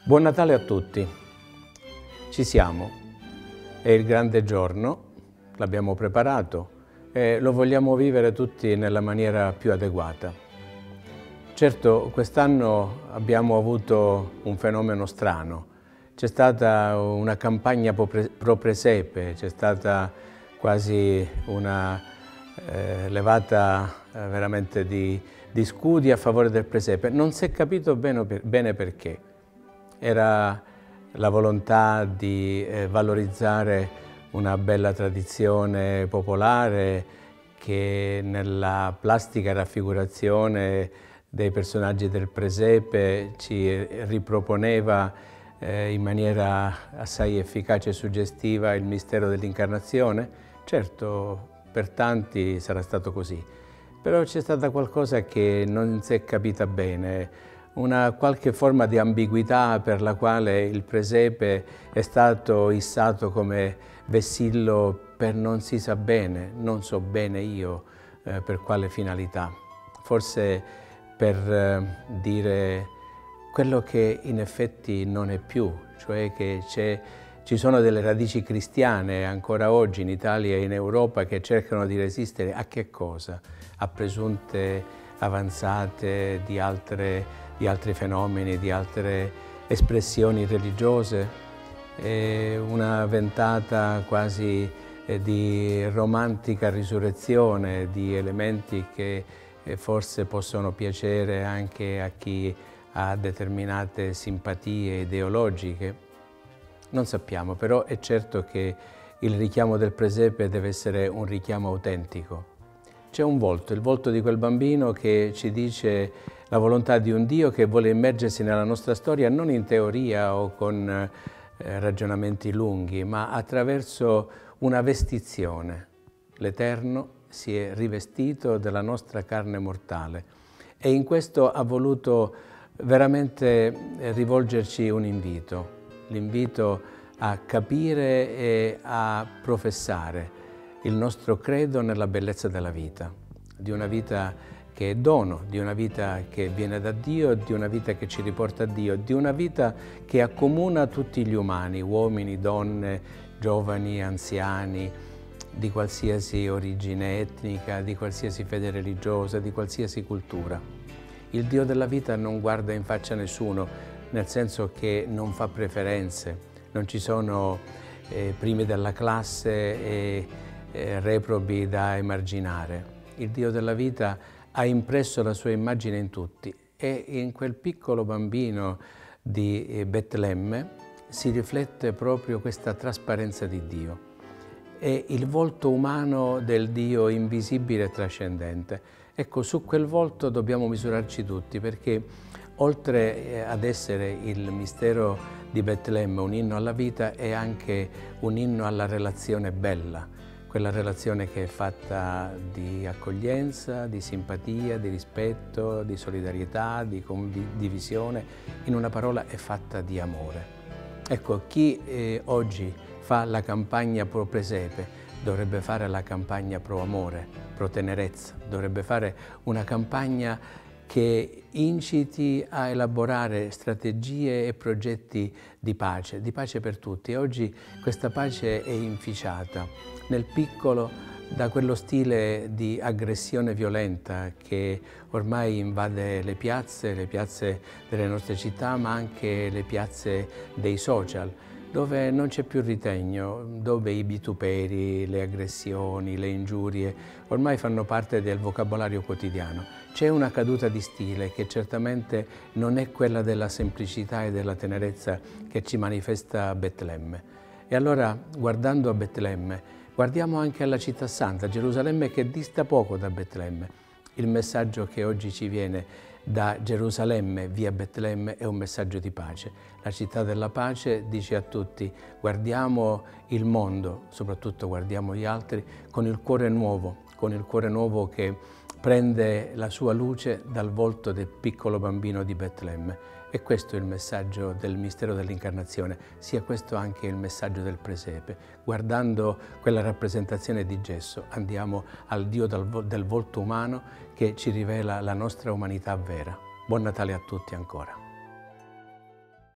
Buon Natale a tutti. Ci siamo. È il grande giorno, l'abbiamo preparato e lo vogliamo vivere tutti nella maniera più adeguata. Certo, quest'anno abbiamo avuto un fenomeno strano. C'è stata una campagna pro presepe, c'è stata quasi una levata veramente di scudi a favore del presepe. Non si è capito bene perché. Era la volontà di valorizzare una bella tradizione popolare che nella plastica raffigurazione dei personaggi del presepe ci riproponeva in maniera assai efficace e suggestiva il mistero dell'incarnazione. Certo, per tanti sarà stato così, però c'è stata qualcosa che non si è capita bene, una qualche forma di ambiguità per la quale il presepe è stato issato come vessillo per non si sa bene, non so bene io per quale finalità. Forse per dire quello che in effetti non è più, cioè che ci sono delle radici cristiane ancora oggi in Italia e in Europa che cercano di resistere a che cosa? A presunte avanzate di altri fenomeni, di altre espressioni religiose, una ventata quasi di romantica risurrezione di elementi che forse possono piacere anche a chi ha determinate simpatie ideologiche. Non sappiamo, però è certo che il richiamo del presepe deve essere un richiamo autentico. C'è un volto, il volto di quel bambino che ci dice la volontà di un Dio che vuole immergersi nella nostra storia non in teoria o con ragionamenti lunghi, ma attraverso una vestizione. L'Eterno si è rivestito della nostra carne mortale e in questo ha voluto veramente rivolgerci un invito, l'invito a capire e a professare il nostro credo nella bellezza della vita, di una vita che è dono, di una vita che viene da Dio, di una vita che ci riporta a Dio, di una vita che accomuna tutti gli umani, uomini, donne, giovani, anziani, di qualsiasi origine etnica, di qualsiasi fede religiosa, di qualsiasi cultura. Il Dio della vita non guarda in faccia a nessuno, nel senso che non fa preferenze, non ci sono primi della classe e reprobi da emarginare. Il Dio della vita ha impresso la sua immagine in tutti e in quel piccolo bambino di Betlemme si riflette proprio questa trasparenza di Dio. È il volto umano del Dio invisibile e trascendente. Ecco, su quel volto dobbiamo misurarci tutti perché oltre ad essere il mistero di Betlemme un inno alla vita è anche un inno alla relazione bella, quella relazione che è fatta di accoglienza, di simpatia, di rispetto, di solidarietà, di condivisione, in una parola è fatta di amore. Ecco, chi oggi fa la campagna pro presepe dovrebbe fare la campagna pro amore, pro tenerezza, dovrebbe fare una campagna che inciti a elaborare strategie e progetti di pace per tutti. E oggi questa pace è inficiata nel piccolo da quello stile di aggressione violenta che ormai invade le piazze delle nostre città, ma anche le piazze dei social, dove non c'è più ritegno, dove i vituperi, le aggressioni, le ingiurie ormai fanno parte del vocabolario quotidiano. C'è una caduta di stile che certamente non è quella della semplicità e della tenerezza che ci manifesta Betlemme. E allora, guardando a Betlemme, guardiamo anche alla città santa, Gerusalemme, che dista poco da Betlemme. Il messaggio che oggi ci viene da Gerusalemme via Betlemme è un messaggio di pace. La città della pace dice a tutti: guardiamo il mondo, soprattutto guardiamo gli altri, con il cuore nuovo che prende la sua luce dal volto del piccolo bambino di Betlemme. E questo è il messaggio del mistero dell'incarnazione, sia questo anche il messaggio del presepe. Guardando quella rappresentazione di gesso andiamo al Dio del volto umano che ci rivela la nostra umanità vera. Buon Natale a tutti ancora.